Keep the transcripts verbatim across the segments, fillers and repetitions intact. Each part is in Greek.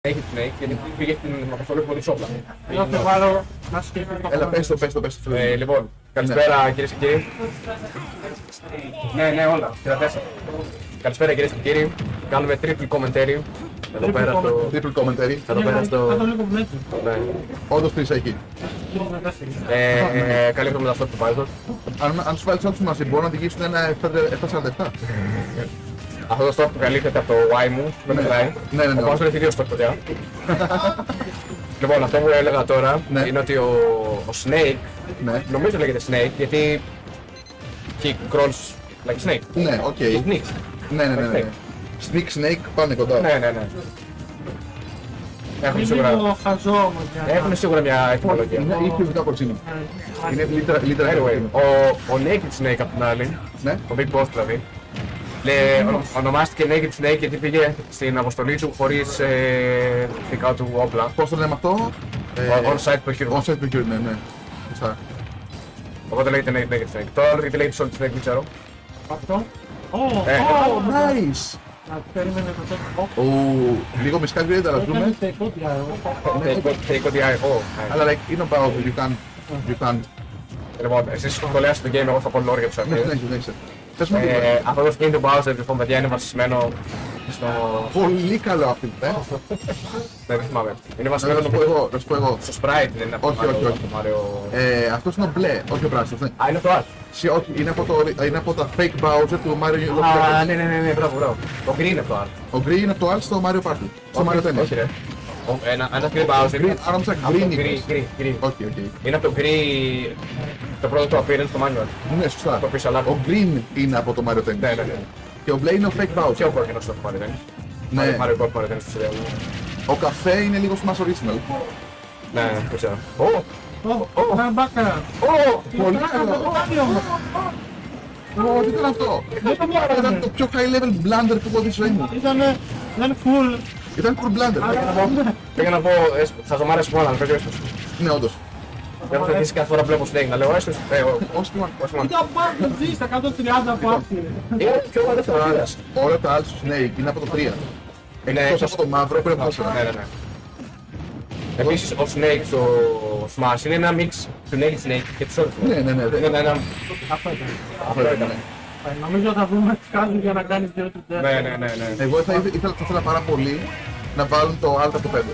Έχει την Snake γιατί πήγε στην αποστολή χωρίς όπλα. Εγώ θα βάλω να σκεφτεί το Έλα, πες το, πες το, πες το. Ε, λοιπόν, καλησπέρα κυρίες και κύριοι. Ναι, ναι, όλα, τριάντα τέσσερα. Καλησπέρα κυρίες και κύριοι. Κάνουμε triple commentary. Εδώ πέρα στο... Triple commentary. Εδώ πέρα στο... Θα το λίγο μέτρο. Ναι. Όντως τρεις εκεί. Ε, καλύπτουμε τα stock του Python. Αν, αν τους βάλεις όλους μαζί μπορούν να οδηγήσουν ένα επτακόσια σαράντα επτά. Αυτό το stock που καλύπτεται από το Y μου δεν μετράει. Ναι, ναι, ναι. Οπότε έχει δύο stock ποτέ. Λοιπόν, αυτό που έλεγα τώρα Ναι. είναι ότι ο, ο Snake, Ναι. νομίζω λέγεται Snake γιατί he crawls like a snake. Ναι, οκ. He sneaks. Ναι, ναι, ναι, ναι. Sneak Snake πάνε κοντά. Ναι, ναι, ναι. Έχουν Είναι σίγουρα, λίγο χαζό όμως για να... έχουν σίγουρα μια ετοιμολογία. Είναι ή φυσικά κορτσίνο. Είναι λίτρα λίτρα Anyway, κορτσίνο. ο, ο Naked Snake απ' την άλλη, Ναι. ο Big Boss δηλαδή, λέει, ονο- ονομάστηκε Naked Snake γιατί πήγε στην αποστολή του χωρίς ε, δικά του όπλα. Πώς το λέμε αυτό? On-site procurement. On-site procurement, ναι, ναι. Σωστά. Οπότε λέγεται Naked Naked Snake. Το άλλο γιατί λέγεται Solid Snake, δεν ξέρω. Αυτό. Ω, Ε, Oh, nice! να περίμενε το τέτοιο. Ου, λίγο με σκάλπι δεν τα Έκανε ζούμε. τα υπότια εγώ. Take what the eye. Oh, nice. Αλλά like, είναι about you can. You can. Λοιπόν, εσείς που σχολιάσετε το game, εγώ θα πω lore για τους Ναι, αρχαίους. ναι, ναι, ναι. Πες μου τίποτα. Ε, αυτό το skin του Bowser, λοιπόν, παιδιά, είναι βασισμένο στο... Πολύ καλό αυτό, ε. Δεν θυμάμαι. Είναι Να βασισμένο σου πω εγώ, να σου πω εγώ. στο Sprite, δεν είναι από Όχι, το όχι, Mario- όχι. το Mario... Ε, αυτός είναι ο μπλε, όχι ο πράσινος. Ναι. Α, είναι το Art. Σι- όχι, είναι από, το, είναι από τα fake Bowser του Mario Α, Party. ναι, ναι, ναι, ναι, μπράβο, μπράβο. Το green είναι το Art. Ο green είναι από το alt στο Mario Party. Στο Mario Tennis. Όχι, ρε. Ο- Ένα, ένα green Bowser είναι... Green, άρα μου από το green green, είπες. green, green. Όχι, οκ. Είναι από το green... Το πρώτο του appearance στο manual. Ναι, σωστά. Το πίσω, αλλά... Ο green είναι από το Mario Tennis. Ναι, ναι, ναι. Και ο μπλε είναι ο fake Και Bowser. ο κόκκινος στο Mario Tennis. Ναι. Mario Kart Mario Tennis στο σειρά. Ο καφέ είναι λίγο Smash Original. Ναι, ναι, δεν ξέρω. Ω! Ω, να μπάκα. Ω! Πολύ καλό. Ω, τι ήταν αυτό? Δεν το Ήταν μάθαμε. το πιο high level blunder που έχω δει στη ζωή μου. Ήτανε, ήταν full. Ήταν cool blunder. Πήγα να πω, ε, θα το μ' άρεσε μόνο να παίζει έστω. Ναι, όντως. Δεν έχω θετήσει κάθε φορά που βλέπω Snake να λέω έστω. Ε, ο- Όχι, man. όχι μόνο. Ήταν πάνω ζει στα εκατόν τριάντα από αυτή. Είναι πιο δεύτερο φίλας. Όλα τα άλλα στο Snake είναι από το τρία. Ναι, Εκτός από το μαύρο που είναι από το Ναι, τέσσερα. ναι, ναι. Επίσης ο Snake στο Smash είναι ένα mix του Naked Snake και του Solid Ναι, Snake. ναι, ναι. Είναι ναι. ένα... Αυτό ήταν. Αυτό ήταν, ναι. Ε, Νομίζω θα βρούμε τι κάνει για να κάνει δύο του Ναι, ναι, ναι, ναι. Εγώ θα ήθελα, ήθελα, θα ήθελα πάρα πολύ να βάλουν το Alta το πέντε.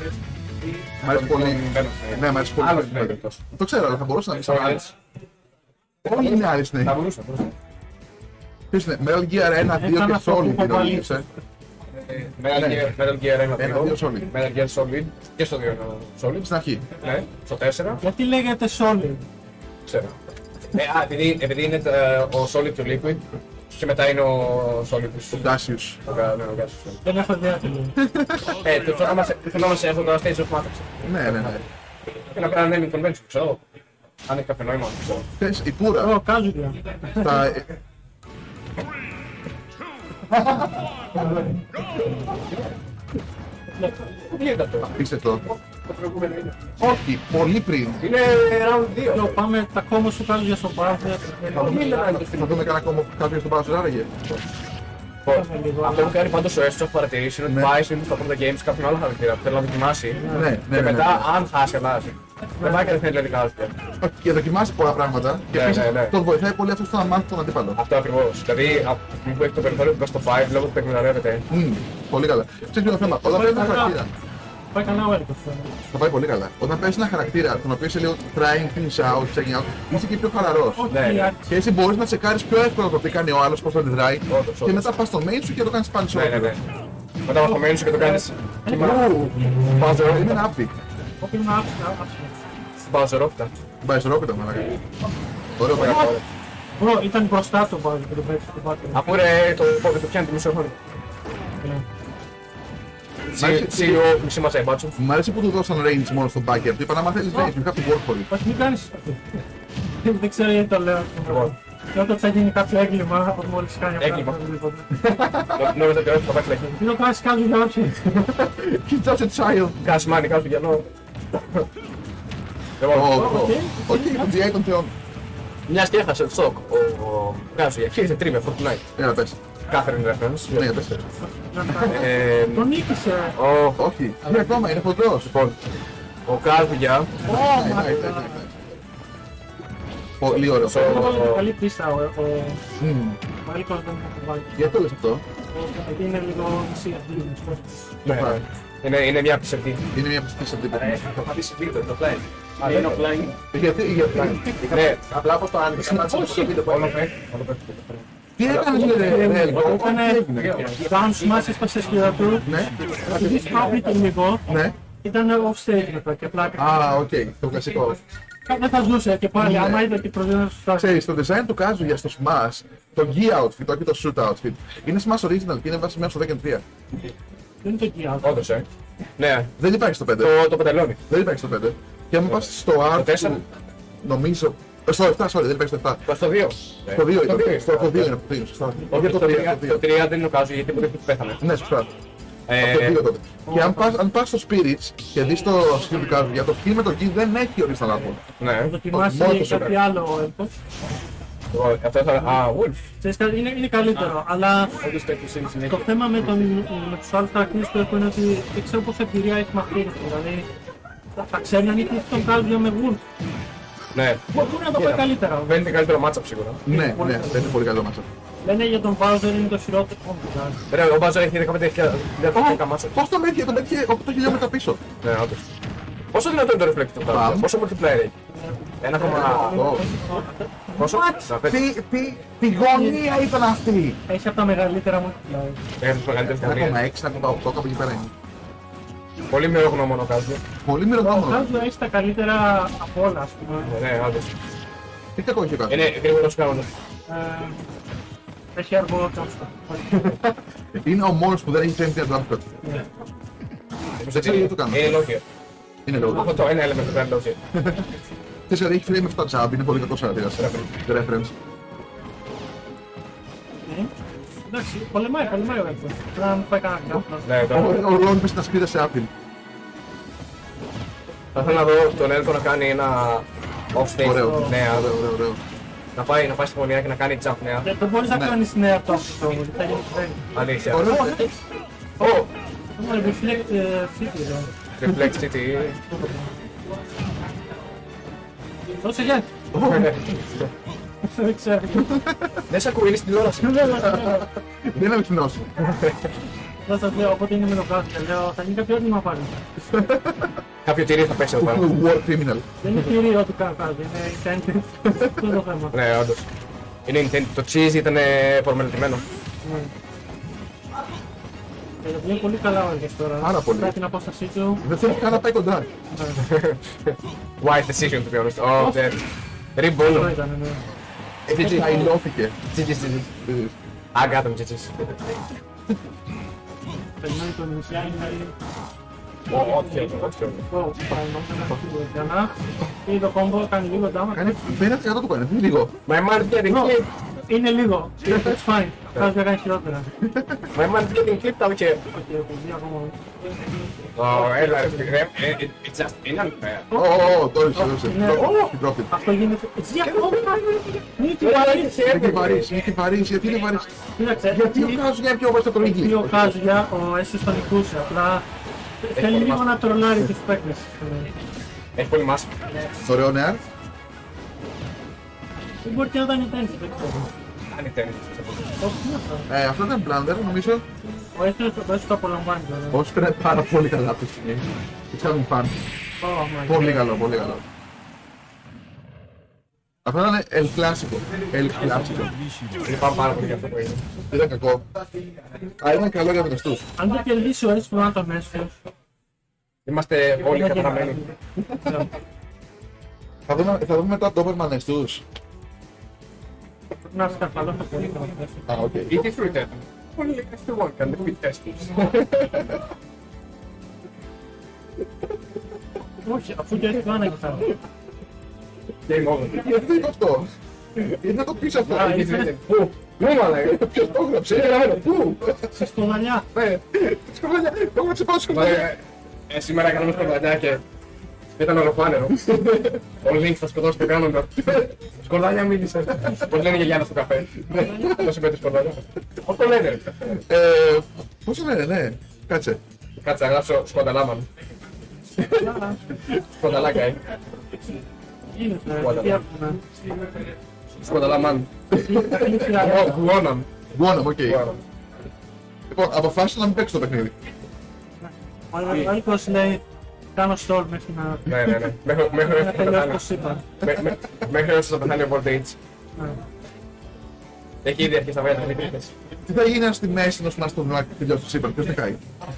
Μ' αρέσει πολύ. Ναι, μ' αρέσει πολύ. Άλλο το Snake πέντε. εκτός. Το ξέρω, αλλά θα μπορούσε να πει σαν άλλο. Solid. Όλοι είναι άλλοι Θα Snake. μπορούσα, μπορούσα. Ποιος είναι, Metal Gear ένα, δύο Έκανα και αυτό που Solid έχω είναι βάλει. όλοι, ε. Metal Ναι. Gear- Metal Gear ένα, Ένα, δύο, δύο Solid. Metal Gear Solid και στο δύο είναι Solid. Στην αρχή. Ναι, στο τέσσερα. Γιατί λέγεται solid. Ξέρω. Ε, α, επειδή, επειδή είναι ε, ο Solid και ο Liquid και μετά είναι ο Solid Ο του Cassius. ο Κα- ναι, ο Cassius. Δεν έχω ιδέα τι λέει. Ε, το θέλω να μας- το θέλω να μας έχω τώρα Stage of Matrix. Ναι, ναι, ναι. Και να κάνω naming convention, ξέρω. Αν έχει κάποιο νόημα, ξέρω. Θες, η Πούρα, Ω, κάζουλια. τα... Τι γίνεται αυτό. Απίστευτο. Το προηγούμενο είναι. Όχι, πολύ πριν. Είναι round δύο. Λέω, πάμε τα κόμμα σου κάζουλια στο μπάθερ. Θα δούμε λίγο αν το Θα στείλω. δούμε κανένα ακόμα κάποιο στον Bowser άραγε. Αυτό που κάνει πάντως ο Έσος, έχω παρατηρήσει, είναι ότι Ναι. πάει συνήθως στα πρώτα games κάποιον άλλο χαρακτήρα που θέλει να δοκιμάσει. Ναι, ναι, Και ναι, μετά, ναι. αν χάσει, αλλάζει. Δεν πάει κατευθείαν δηλαδή χαρακτήρα. Όχι, και δοκιμάσει πολλά πράγματα και Ναι, επίσης ναι, ναι. τον βοηθάει πολύ αυτό στο να μάθει τον αντίπαλο. Αυτό ακριβώς. Δηλαδή, από τη στιγμή που έχει το περιθώριο του Best of πέντε, λόγω που το εκμεταλλεύεται. Μμμ, πολύ καλά. Ξέρεις ποιο είναι το θέμα, όταν παίζεις ένα χαρακτήρα, Πάει κανένα άλλο αυτό. θα πάει πολύ καλά. Όταν παίζεις ένα χαρακτήρα, τον οποίο είσαι λίγο trying things out, checking out, είσαι και πιο χαλαρός. Όχι, Ναι, ναι. η Και έτσι μπορείς να τσεκάρεις πιο εύκολα το τι κάνει ο άλλος, πώς θα αντιδράει Όντως, και όντως. μετά πας στο main σου και το κάνεις πάλι σε Ναι, ναι, ναι. Μετά από το σου και το κάνεις. Bowser είναι ένα epic. Όχι, είναι άψογο. Bowser Octa. Πάει στο ρόκετα, μαλάκα. Ωραίο Ωραία, πράγμα. ωραία. Μπρο, ήταν μπροστά το μπάζι και το παίξει το μπάζι. Αφού ρε το πόδι του πιάνει τη μισό χρόνο. Σίγουρο μισή μαζάει μπάτσο. Μ' αρέσει που του δώσαν range μόνο στο backer. Του είπαν άμα θέλεις range, you have to work for it. Όχι, μην κάνεις. Δεν ξέρω γιατί το λέω. Λοιπόν. Και όταν θα γίνει κάποιο έγκλημα, από μόλις κάνει αυτό. Έγκλημα. οτιδήποτε. Νόμιζα ότι όχι θα πάει φυλακή. Τι το κάνεις κάζουλια όχι. He's just a child. Κάς μάνι, κάτω γυαλό. Ω, Λοιπόν, ω, οκ, τον τζι άι των θεών. μιας και έχασε το stock ο Κάζου για χείρισε τρίμια Fortnite. Έλα πες. Catherine reference. Ναι, για τέσσερα. Ε, Τον νίκησε. ο, Όχι, είναι ακόμα, είναι χοντρός. λοιπόν, ο Κάζουγια, Ω, Ναι, μα ναι, ναι, ναι. Πολύ ωραίο. Στο- είναι καλή πίστα ο ο- Μμμ. ο Μαλίκος δεν έχει βάλει. Γιατί το λες αυτό? Γιατί είναι λίγο μισή. ναι, ναι. Είναι, είναι μια ψευδή. Είναι μια πιστή αυτή. Θα πατήσει βίντεο, το offline. Αλλά είναι offline. Γιατί, γιατί. Ναι, Απλά όπως το άνοιξα, πάτησα το βίντεο που όλο έλεγε. πέ. Τι έκανες ρε ρε Έλγο? Έκανε down smash, έσπασε σκύλα του. Ναι, Επειδή σπάχνει λίγο, ναι. ήταν off stage μετά και πλάκα. Α, οκ, το κλασικό. Δεν θα ζούσε και πάλι, Ναι. άμα είδα και προδίνω σωστά. Ξέρεις, το design του Kazuya στο Smash, το Gi outfit, όχι το shoot outfit, είναι Smash original και είναι βασισμένο στο Tekken τρία. Δεν είναι το Gear. Όντως, ε. Ναι, Δεν υπάρχει στο πέντε. το, το πεταλώνει. Δεν υπάρχει στο πέντε. Και αν πας στο art τέσσερα. του, νομίζω... ε, Στο επτά, sorry, δεν υπάρχει στο επτά. Το στο δύο. Στο δύο Στο είναι. δύο. Στο δύο είναι. το δύο, σωστά. Όχι, Όχι το το τρία, τρία- το δύο. το τρία δεν είναι ο Κάζουγια γιατί ποτέ πέθανε. Ναι, σωστά. Ε, Από το δύο τότε. Και αν πας, αν πας στο Spirits και δεις το skill του Kazuya, το skill με το Gi δεν έχει original artwork. Ναι, Θα δοκιμάσει μόνο το κάτι super. άλλο έλπος. Εγώ- αυτό θα. Α, Wolf. Ξέρεις κάτι, είναι, είναι καλύτερο, αλλά Όντως τέτοιος είναι το συνέχεια. θέμα με, τον, με τους άλλους χαρακτήρες του έχω είναι ότι δεν ξέρω πόσα εμπειρία έχει με αυτήν. Δηλαδή, θα, θα ξέρει αν έχει τον Κάζουγια με Wolf. Ναι, Μπορεί να το πάει καλύτερα. δεν είναι καλύτερο matchup σίγουρα. Ναι, ναι, δεν είναι πολύ καλό μάτσα. Λένε για τον Bowser είναι το χειρότερο κόμμα. Ρε, ο Μπάζο έχει δεκαπέντε χιλιάδες matchup. Πώς τον έχει, τον έχει οκτώ χιλιόμετρα πίσω. Ναι, όντως. Πόσο δυνατό είναι το reflect του Κάζουγια, Πάμε. πόσο multiplayer έχει. Ένα κόμμα. Αυτό. Πόσο. Να πες. Τι, τι, τι γωνία ήταν αυτή. Έχει από τα μεγαλύτερα μου δηλαδή. Έχει τους μεγαλύτερους ένα κόμμα γωνίες. έξι, ένα κόμμα οκτώ, κάπου εκεί πέρα είναι. Πολύ μειογνώμονο ο Κάζουγια. Πολύ Ο μυρωδόμονο. Κάζουγια έχει τα καλύτερα από όλα, ας πούμε. Ναι, όντως. Τι κακό έχει ο Kazuya. Είναι γρήγορος κανόνας. Ε, Έχει αργό τσόψτα. Είναι ο μόνος που δεν έχει τρέμει την jump cut. Δεν ξέρω γιατί το κάνω. Είναι λόγια. Είναι λόγο. Αυτό το ένα element που κάνει λόγια. Ξέρεις, έχει frame επτά jump, είναι πολύ κακό χαρακτήρας. Reference. Ε, Εντάξει, πολεμάει, πολεμάει ο Έλπος. Πρέπει να μην πάει κανένα κάπου. Ναι, τώρα. Ο Ρον πες να σπίδα σε άπειλ. Θα ήθελα να δω τον Έλκο να κάνει ένα off-stage. Ωραίο. Ναι, Ωραίο, ωραίο, ωραίο. να πάει, να πάει στη γωνία και να κάνει jump νέα. Δεν μπορείς να Ναι. κάνεις νέα τόση το γιατί θα γίνει τρένι. Αλήθεια. Ωραίο. Ω, Είναι reflect ε, city εδώ. Reflex City. Δώσε γεια. Δεν ξέρω. Δεν σε ακούει, είναι στην τηλεόραση. Δεν είναι αληθινός. Δεν σας λέω, οπότε είναι με το κάτω. Λέω, θα γίνει κάποιο έτοιμο πάλι. Κάποιο τυρί θα πέσει εδώ πάνω. War criminal. Δεν είναι κυρίω ό,τι κάνω, είναι incentive. Αυτό είναι το θέμα. Ναι, όντως. Είναι intense. Το cheese ήταν προμελετημένο. Ναι. Ε, Το βγαίνει πολύ καλά ο Έλπος τώρα. Πάρα πολύ. Πάει την απόστασή του. Δεν θέλει καν να πάει κοντά. Wise decision, to be honest. Oh, damn. Αυτό Ριμπόνο. ήταν, ναι. Έτσι χαϊλώθηκε. Τζιτζις, τζιτζις. I got him, τζιτζις. Περιμένει τον νησιά, είναι Ό,τι θέλει, ό,τι θέλει. αυτό. Πάει νόμιζα για να ή το κόμπο κάνει λίγο damage. Κάνει πενήντα τοις εκατό του κάνει, δεν είναι λίγο. My man is getting No, clipped. είναι λίγο. It's fine. Κάτι να κάνει χειρότερα. My man is getting clipped out here. Όχι, έχω δει ακόμα. Oh, έλα, ρε, ρε, ε, ε, it's just in unfair. Ω, ω, ω, το έριξε, το έριξε. Ναι. Drop it, drop it. Αυτό γίνεται. Έτσι για ακόμα. Μην τη βαρύς. Είναι βαρύς, είναι βαρύς, γιατί είναι βαρύς. Κοίταξε, Γιατί ο Kazuya είναι πιο βαρύς από το γιατί ο Ridley. Κάζουγια, ο Έσιος τον νικούσε. Απλά θέλει λίγο να τρολάρει τους παίκτες. Έχει πολύ μάσα. Ωραίο νεάρ. Δεν μπορεί και να ήταν intense, δεν ξέρω. Αν είναι τέννις. Όχι, τι είναι αυτό. Ε, αυτό ήταν blunder, νομίζω. Ο Έσιος το Έσιος το απολαμβάνει τώρα. Όσοι πήρε πάρα πολύ καλά αυτή τη στιγμή. It's having fun. Oh my Πολύ God. καλό, πολύ καλό. Αυτό ήταν El Clásico. El Clásico. Λυπάμαι πάρα πολύ για αυτό που έγινε. Ήταν κακό. Αλλά ήταν καλό για γνωστούς. Αν δεν κερδίσει ο Έσιος που ήταν τον Έσιος, Είμαστε όλοι καταραμένοι. Θα δούμε, θα δούμε μετά Doberman εστούς. πρέπει να σκαρφαλώσω πολύ καλά. Α, οκ. Ή τι θρούτε. Πολύ λίγα one can defeat Estus. Όχι, αφού και έχει πάνω κοιτάω. Game over. Γιατί δεν είναι αυτό. Γιατί να το πεις αυτό. Α, Ή τι θρούτε. Πού. Πού μαλάκα. Ποιος το έγραψε. Πού. Σε σκοναλιά. Ναι. Σκοβαλιά. Το έγραψε πάνω σκοβαλιά. Ε, Σήμερα κάνουμε σκορδαλιά και Ήταν ολοφάνερο. Ο Link θα σκοτώσει το κάνοντα. Σκορδάλια μίλησε. Πώς λένε η γιαγιάνα στο καφέ. Πώς είπε τη σκορδάλια. Πώς το λένε. Ε, πώς το λένε, ναι. Κάτσε. Κάτσε να γράψω σκονταλάμαν. Σκονταλάκα, ε. Γίνεται, τι έχουμε. Σκονταλάμαν. Γουόναμ. Γουόναμ, οκ. Λοιπόν, αποφάσισα να μην παίξω το παιχνίδι. Ο Αλκός λέει κάνω στόλ μέχρι να... Ναι, ναι, ναι. Μέχρι να τελειώσει το σύμπαν. Μέχρι όσο θα πεθάνει ο Vortex. Έχει ήδη αρχίσει να βγάλει τις κρίκες. Τι θα γίνει αν στη μέση ενός αστροναύτη τελειώσει το σύμπαν, ποιος θα κάει.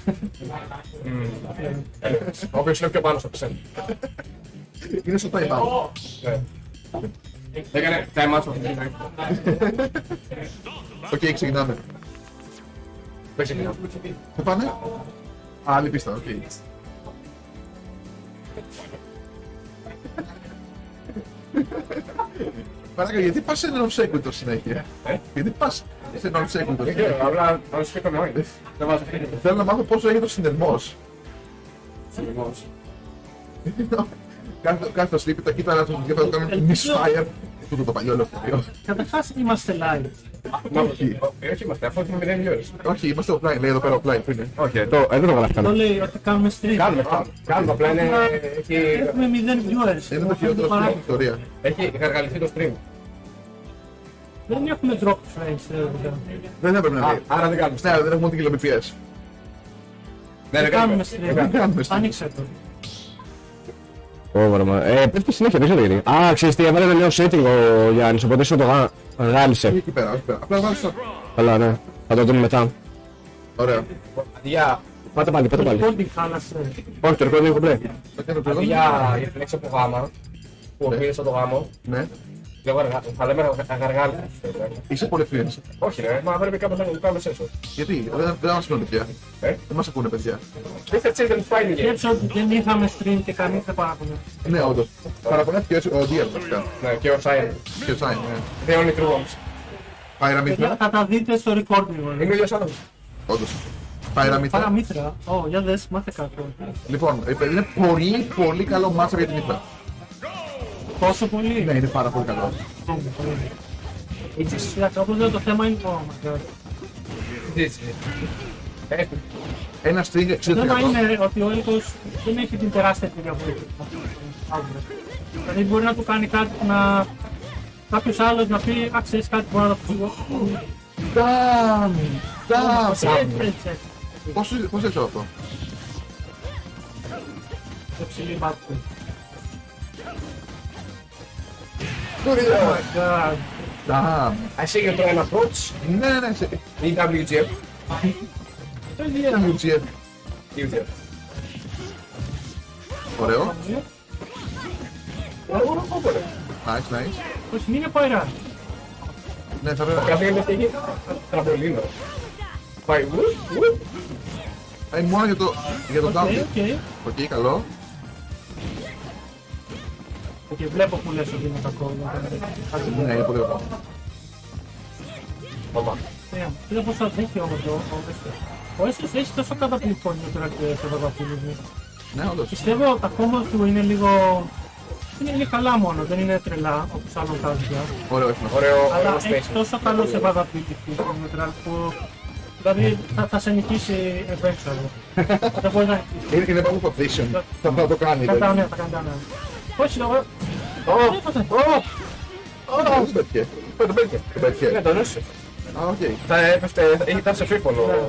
Όποιος είναι πιο πάνω από εσένα. Είναι στο time out. Έκανε time out στο παιχνίδι. Οκ, ξεκινάμε. Δεν ξεκινάω. Θα πάνε. Α, άλλη πίστα, οκ. Παράκα, γιατί πας σε non sequitur συνέχεια. Γιατί πας σε non sequitur Δεν συνέχεια. ξέρω, απλά να σου πει νόημα. Δεν βάζω φίλοι. Θέλω να μάθω πόσο έχει το συνδεσμός. Συνδεσμός. Κάθε το sleep, τα κύτταρα του και θα το κάνουν misfire. Αυτό το παλιό λεωφορείο. Καταρχάς είμαστε live. Όχι. Όχι είμαστε, αφού έχουμε μηδέν viewers. Όχι, είμαστε offline, λέει εδώ πέρα offline πριν. Όχι, εδώ δεν το γράφει Το λέει ότι κάνουμε stream. Κάνουμε, κάνουμε, απλά είναι... Έχει... Έχουμε μηδέν viewers. Είναι το χειρότερο στην ιστορία. Έχει γαργαληθεί το stream. Δεν έχουμε drop frames. Δεν έπρεπε να Α, δει. άρα δεν κάνουμε Ναι, stream. δεν έχουμε ούτε κιλομετρίες. Ναι, Δεν κάνουμε stream. Δεν κάνουμε stream. Άνοιξε το. Ωρμα. Ε, πέφτει συνέχεια, δεν ξέρω γιατί. Α, ξέρεις τι, έβαλε ένα νέο setting ο Γιάννης, οπότε σου το γα... γάλισε. Εκεί πέρα, εκεί πέρα. Απλά βάλεις το. Καλά, ναι. Θα το δούμε μετά. Ωραία. Για... Πάτε πάλι, πάτε Το πάλι. recording χάλασε. Όχι, το recording έχω μπλε. Θα κάνω το Αντί εδώ. για για την λέξη από γάμα, που οφείλεις από το γάμο, Ναι. λέγω αργά, θα λέμε αγαργάλη. Είσαι πολύ φίλος. Όχι ρε, μα πρέπει κάπως να το κάνουμε σέσο. Γιατί, δεν δεν μας ακούνε παιδιά. Ε, Δεν μας ακούνε παιδιά. Mr. Children Fighting Games. Σκέψω ότι δεν είχαμε stream και κανείς δεν παραπονεί. Ναι, όντως. Παραπονέθηκε ο Δίας βασικά. Ναι, και ο Σάιν. Και ο Σάιν, ναι. The only true ones. Παϊραμήθρα. Θα τα δείτε στο recording. Είναι ο ίδιος άνθρωπος. Όντως. Παϊραμήθρα. Παραμύθρα. Ω, για δες, μάθε κάτι. Λοιπόν, ε, παιδί, είναι πολύ πολύ καλό μάτσα για την ύφρα. Τόσο πολύ. Ναι, είναι πάρα πολύ καλό. Εντάξει, όπως το θέμα είναι το Έτσι. Ε, Ένα string Το εξήντα τοις θέμα εκατό. είναι ότι ο Έλκος δεν έχει την τεράστια εμπειρία που έχει. Δηλαδή μπορεί να του κάνει κάτι που να... κάποιος άλλος να πει «Α, ξέρεις κάτι, μπορώ να το φύγω». Damn! Damn! Έτσι, έτσι, έτσι. Πώς πώς έξω αυτό. Το ψηλή μπάτου. Oh my god. Damn! I see you try an approach. Ναι, ναι, ναι. σε- In W G F. Ένα γιου τζι εφ. U G F. Ωραίο. Εγώ έχω ρε. Nice, nice. Όχι, μην είναι παϊρά. Ναι, θα πρέπει. Κάθε γίνεται εκεί. Τραμπολίνο. Πάει βουφ, βουφ. Ε, μόνο για το, για το Οκ, down. οκ. Οκ, καλό. Και βλέπω που λες ότι είναι κακό. Ναι, είναι πολύ ωραίο. Όπα. Κοίτα πως θα δέχει όμως το ο Έσος έχει τόσο καταπληκτικό νιούτρα και σε καταπληκτικό. Ναι, όντως. Πιστεύω τα κόμμα του είναι λίγο... είναι, είναι καλά μόνο, δεν είναι τρελά όπως άλλων κάζια. Ωραίο έχουμε. Ωραίο, Αλλά ωραίο έχει space. τόσο καλό σε βαδαπληκτικό νιούτρα που... δηλαδή θα, θα σε νικήσει eventually. Δεν μπορεί να νικήσει. Είναι, είναι πάνω position. Θα, θα το κάνει. Θα δηλαδή. κάνει, θα κάνει. Όχι, εγώ... Ω, Έπαθε. Α, δεν πέτυχε. δεν πέτυχε. Δεν πέτυχε. Ναι, τον έσαι. Α, οκ. Θα έπεφτε, ήταν σε φίφολο.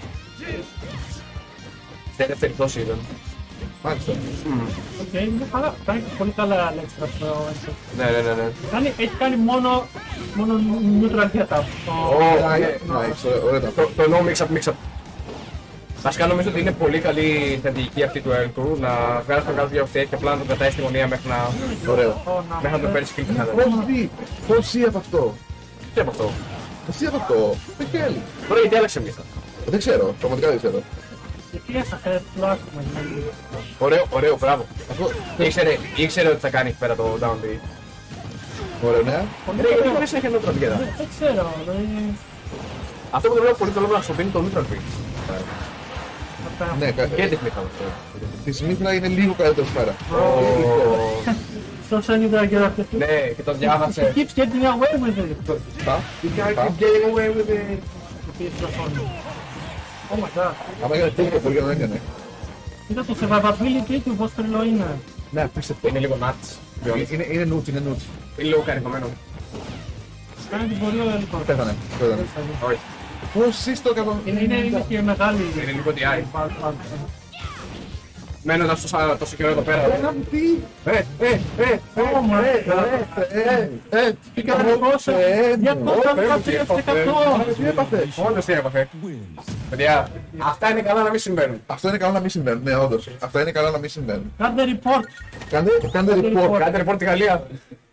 Στη δεύτερη πτώση ήταν. Μάλιστα. Οκ, είναι καλά. Κάνει πολύ καλά λέξτρα στο Έσος. Ναι, ναι, ναι, ναι. Κάνει, έχει κάνει μόνο, μόνο neutral get up. Ω, Nice, ναι. nice, ωραία, ωραία τα Το, το no mix-up mix-up. Βασικά νομίζω ότι είναι πολύ καλή στρατηγική αυτή του Έλκου να βγάλει τον κάτω για και απλά να τον κρατάει στη γωνία μέχρι να, Ωραίο. μέχρι να τον παίρνει skill πιθανά. Πώς δει, πώς ζει από αυτό. Τι από αυτό. Πώς ζει από αυτό. Δεν θέλει. Τώρα γιατί άλλαξε μίστα. Δεν ξέρω, πραγματικά δεν ξέρω. Γιατί έσαχε τουλάχιστον. Ωραίο, ωραίο, μπράβο. Αυτό, Ήξερε, ήξερε ότι θα κάνει εκεί πέρα το down B. ωραίο, ναι. Ρε, γιατί δεν έχει neutral together. Δεν ξέρω, δηλαδή... Αυτό που το βλέπω πολύ καλό να χρησιμοποιεί είναι το neutral B. πέρα. Ναι, κα- Και τη Smithra. τη Smithra είναι λίγο καλύτερο πέρα. Στο σελίδα και αυτό. Ναι, και το διάβασε. Keeps getting away with it. Τα. You can't keep getting away with it. Oh my god. Άμα έκανε τίποτα πολύ δεν έκανε. Κοίτα το survivability του πώς τρελό είναι. Ναι, απίστευτο. Είναι λίγο nuts. Είναι, είναι νούτς, είναι νούτς. Είναι λίγο καρικωμένο. Κάνει την πορεία λοιπόν. Πέθανε, πέθανε. Όχι. Πώς είσαι το εκατό. Είναι, είναι, είναι και μεγάλη. Είναι λίγο τριάρι. Μένοντας τόσο, τόσο καιρό εδώ πέρα. Τι, Ε, ε, ε, Oh my god. ε, ε, τι Κάνε πόσο. διακόσια δεκατρία τοις εκατό. τι έπαθε. όντως τι έπαθε. Παιδιά, αυτά είναι καλά να μην συμβαίνουν. Αυτό είναι καλό να μην συμβαίνουν, ναι όντως. Αυτά είναι καλά να μην συμβαίνουν. Κάντε report. Κάντε, κάντε report. Κάντε report τη Γαλλία.